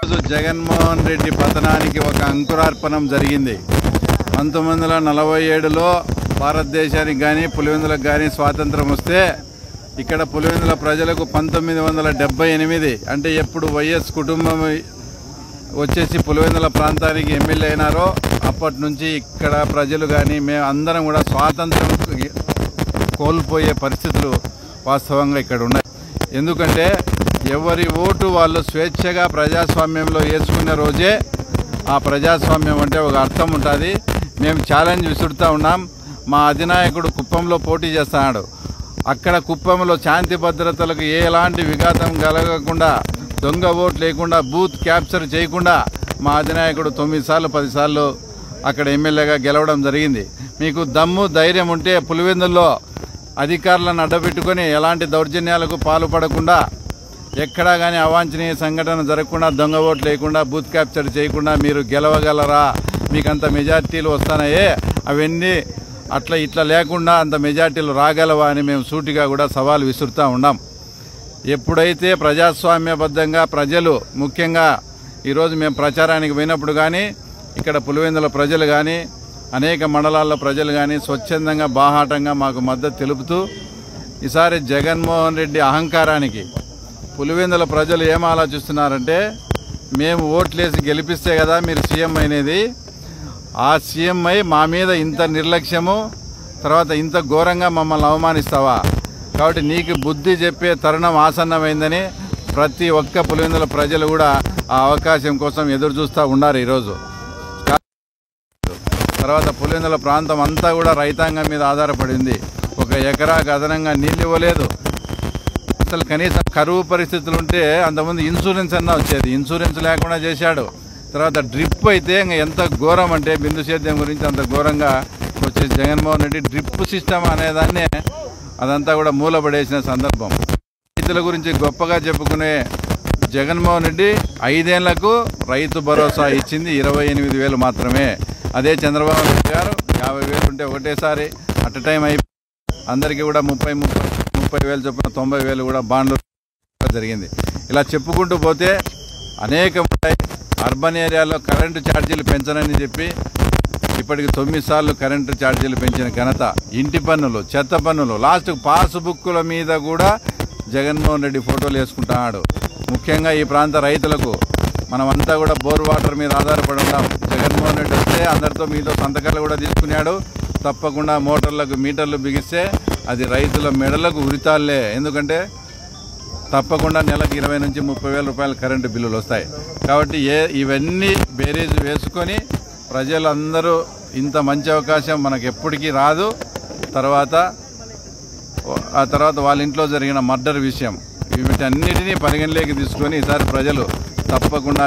జగన్మోహన్ రెడ్డి పతనానికి ఒక అంకురార్పణం జరిగింది. 1947లో భారతదేశానికి కానీ పులివెందులకు కానీ స్వాతంత్రం వస్తే ఇక్కడ పులివెందుల ప్రజలకు 1978 అంటే ఎప్పుడు వైఎస్ కుటుంబం వచ్చేసి పులివెందుల ప్రాంతానికి ఎమ్మెల్యే అయినారో అప్పటి నుంచి ఇక్కడ ప్రజలు కానీ మేము అందరం కూడా స్వాతంత్రం కోల్పోయే పరిస్థితులు వాస్తవంగా ఇక్కడ ఉన్నాయి. ఎందుకంటే ఎవరి ఓటు వాళ్ళు స్వేచ్ఛగా ప్రజాస్వామ్యంలో వేసుకునే రోజే ఆ ప్రజాస్వామ్యం అంటే ఒక అర్థం ఉంటుంది. మేము ఛాలెంజ్ విసురుతూ ఉన్నాం. మా అధినాయకుడు కుప్పంలో పోటీ చేస్తున్నాడు. అక్కడ కుప్పంలో శాంతి భద్రతలకు ఎలాంటి విఘాతం కలగకుండా, దొంగ ఓటు లేకుండా, బూత్ క్యాప్చర్ చేయకుండా మా అధినాయకుడు 9 సార్లు 10 సార్లు అక్కడ ఎమ్మెల్యేగా గెలవడం జరిగింది. మీకు దమ్ము ధైర్యం ఉంటే పులివెందుల్లో అధికారులను అడ్డపెట్టుకొని ఎలాంటి దౌర్జన్యాలకు పాల్పడకుండా, ఎక్కడా కానీ అవాంఛనీయ సంఘటన జరగకుండా, దొంగ ఓటు లేకుండా, బూత్ క్యాప్చర్ చేయకుండా మీరు గెలవగలరా? మీకంత మెజార్టీలు వస్తున్నాయే, అవన్నీ అట్లా ఇట్లా లేకుండా అంత మెజార్టీలు రాగలవా అని మేము సూటిగా కూడా సవాల్ విసురుతూ ఉన్నాం. ఎప్పుడైతే ప్రజాస్వామ్యబద్ధంగా ప్రజలు, ముఖ్యంగా ఈరోజు మేము ప్రచారానికి పోయినప్పుడు కానీ ఇక్కడ పులివెందుల ప్రజలు కానీ అనేక మండలాల్లో ప్రజలు కానీ స్వచ్ఛందంగా బాహాటంగా మాకు మద్దతు తెలుపుతూ, ఈసారి జగన్మోహన్ రెడ్డి అహంకారానికి పులివెందుల ప్రజలు ఏం ఆలోచిస్తున్నారంటే, మేము ఓట్లేసి గెలిపిస్తే కదా మీరు సీఎం అయినది, ఆ సీఎం అయి మా మీద ఇంత నిర్లక్ష్యము, తర్వాత ఇంత ఘోరంగా మమ్మల్ని అవమానిస్తావా? కాబట్టి నీకు బుద్ధి చెప్పే తరుణం ఆసన్నమైందని ప్రతి ఒక్క పులివెందుల ప్రజలు కూడా ఆ అవకాశం కోసం ఎదురు చూస్తూ ఉన్నారు ఈరోజు. తర్వాత పులివెందుల ప్రాంతం అంతా కూడా రైతాంగం మీద ఆధారపడింది. 1 ఎకరాకు అదనంగా నీళ్ళు ఇవ్వలేదు. అసలు కనీసం కరువు పరిస్థితులు ఉంటే అంతకుముందు ఇన్సూరెన్స్ అన్నా వచ్చేది, ఇన్సూరెన్స్ లేకుండా చేశాడు. తర్వాత డ్రిప్ అయితే ఇంకా ఎంత ఘోరం అంటే బిందు సేద్యం గురించి అంత ఘోరంగా వచ్చేసి జగన్మోహన్ రెడ్డి డ్రిప్ సిస్టమ్ అనేదాన్నే అదంతా కూడా మూలపడేసిన సందర్భం. రైతుల గురించి గొప్పగా చెప్పుకునే జగన్మోహన్ రెడ్డి 5 ఏళ్లకు రైతు భరోసా ఇచ్చింది 28,000 మాత్రమే. అదే చంద్రబాబు నాయుడు గారు 50,000 ఉంటే ఒకటేసారి అట్ టైం అయిపోయి అందరికీ కూడా 30,000 చొప్పున 90,000 కూడా బాండ్లు జరిగింది. ఇలా చెప్పుకుంటూ పోతే అనేక ఉంటాయి. అర్బన్ ఏరియాలో కరెంటు ఛార్జీలు పెంచనని చెప్పి ఇప్పటికి 9 సార్లు కరెంటు ఛార్జీలు పెంచిన ఘనత. ఇంటి పన్నులు, చెత్త పన్నులు, లాస్ట్ పాస్బుక్ల మీద కూడా జగన్మోహన్ రెడ్డి ఫోటోలు వేసుకుంటున్నాడు. ముఖ్యంగా ఈ ప్రాంత రైతులకు మనమంతా కూడా బోర్ వాటర్ మీద ఆధారపడి ఉన్నాం. జగన్మోహన్ రెడ్డి వస్తే అందరితో మీతో సంతకాలు కూడా తీసుకున్నాడు. తప్పకుండా మోటార్లకు మీటర్లు బిగిస్తే అది రైతుల మెడలకు ఉరితాళ్లే. ఎందుకంటే తప్పకుండా నెలకు 20,000 నుంచి 30,000 రూపాయల కరెంటు బిల్లులు వస్తాయి. కాబట్టి ఇవన్నీ బేరీజ్ వేసుకొని ప్రజలందరూ ఇంత మంచి అవకాశం మనకు ఎప్పటికీ రాదు. ఆ తర్వాత వాళ్ళ ఇంట్లో జరిగిన మర్డర్ విషయం, వీటన్నిటినీ పరిగణలోకి తీసుకొని ఈసారి ప్రజలు తప్పకుండా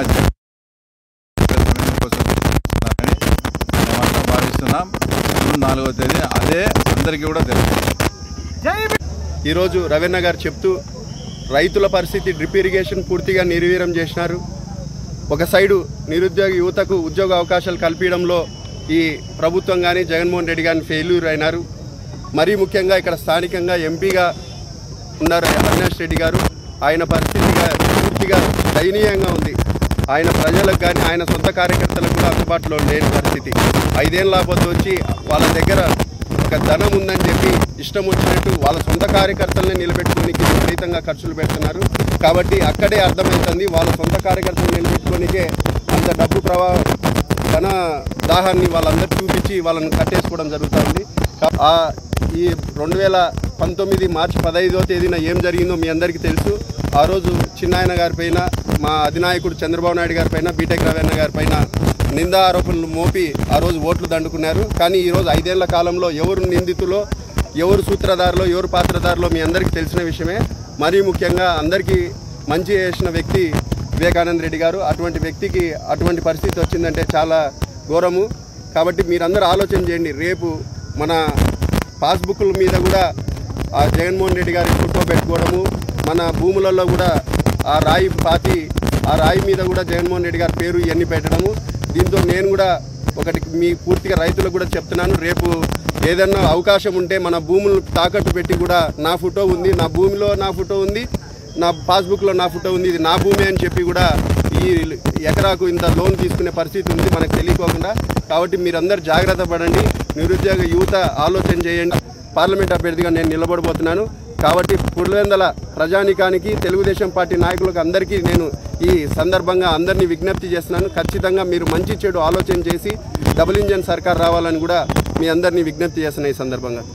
భావిస్తున్నాం. 4వ తేదీ అదే అందరికీ కూడా తెలుసు. ఈరోజు రవీణ గారు చెప్తూ రైతుల పరిస్థితి, డ్రిప్ ఇరిగేషన్ పూర్తిగా నిర్వీర్యం చేసినారు. ఒక సైడు నిరుద్యోగ యువతకు ఉద్యోగ అవకాశాలు కల్పించడంలో ఈ ప్రభుత్వం కానీ జగన్మోహన్ రెడ్డి కానీ ఫెయిల్యూర్ అయినారు. మరీ ముఖ్యంగా ఇక్కడ స్థానికంగా ఎంపీగా ఉన్నారు అవినాష్ రెడ్డి గారు. ఆయన పరిస్థితిగా పూర్తిగా దయనీయంగా ఉంది. ఆయన ప్రజలకు కానీ ఆయన సొంత కార్యకర్తలకు కూడా అందుబాటులో లేని పరిస్థితి. 5 ఏళ్ళ పొద్దు వచ్చి వాళ్ళ దగ్గర ఒక ధనం ఉందని చెప్పి ఇష్టం వచ్చినట్టు వాళ్ళ సొంత కార్యకర్తలనే నిలబెట్టుకోనికి విపరీతంగా ఖర్చులు పెడుతున్నారు. కాబట్టి అక్కడే అర్థమవుతుంది వాళ్ళ సొంత కార్యకర్తలు నిలబెట్టుకోనికే అంత డబ్బు ధన దాహాన్ని వాళ్ళందరూ చూపించి వాళ్ళని కట్టేసుకోవడం జరుగుతుంది. ఈ 2019 మార్చి 15వ తేదీన ఏం జరిగిందో మీ అందరికీ తెలుసు. ఆ రోజు చిన్నాయన గారి పైన, మా అధినాయకుడు చంద్రబాబు నాయుడు గారి పైన, బీటెక్ రవీణ గారి పైన నిందా ఆరోపణలు మోపి ఆ రోజు ఓట్లు దండుకున్నారు. కానీ ఈరోజు 5 ఏళ్ల కాలంలో ఎవరు నిందితులో, ఎవరు సూత్రధారులో, ఎవరు పాత్రధారులో మీ అందరికీ తెలిసిన విషయమే. మరీ ముఖ్యంగా అందరికీ మంచి చేసిన వ్యక్తి వివేకానంద రెడ్డి గారు. అటువంటి వ్యక్తికి అటువంటి పరిస్థితి వచ్చిందంటే చాలా ఘోరము. కాబట్టి మీరందరూ ఆలోచన చేయండి. రేపు మన పాస్బుక్ల మీద కూడా ఆ జగన్మోహన్ రెడ్డి గారి ఫోటో పెట్టుకోవడము, మన భూములలో కూడా ఆ రాయి మీద కూడా జగన్మోహన్ రెడ్డి గారి పేరు ఇవన్నీ పెట్టడము. దీంతో నేను కూడా ఒకటి మీ పూర్తిగా రైతులకు కూడా చెప్తున్నాను, రేపు ఏదన్నా అవకాశం ఉంటే మన భూములను తాకట్టు పెట్టి కూడా నా ఫోటో ఉంది, నా భూమిలో నా ఫోటో ఉంది, నా పాస్బుక్లో నా ఫోటో ఉంది, ఇది నా భూమి అని చెప్పి కూడా ఈ ఎకరాకు ఇంత లోన్ తీసుకునే పరిస్థితి ఉంది మనకు తెలియకోకుండా. కాబట్టి మీరందరూ జాగ్రత్త పడండి, నిరుద్యోగ యువత ఆలోచన చేయండి. పార్లమెంట్ అభ్యర్థిగా నేను నిలబడబోతున్నాను. కాబట్టి పులివెందుల ప్రజానికానికి, తెలుగుదేశం పార్టీ నాయకులకు అందరికీ నేను ఈ సందర్భంగా అందరినీ విజ్ఞప్తి చేస్తున్నాను. ఖచ్చితంగా మీరు మంచి చెడు ఆలోచన చేసి డబుల్ ఇంజన్ సర్కార్ రావాలని కూడా మీ అందరినీ విజ్ఞప్తి చేస్తున్నాను ఈ సందర్భంగా.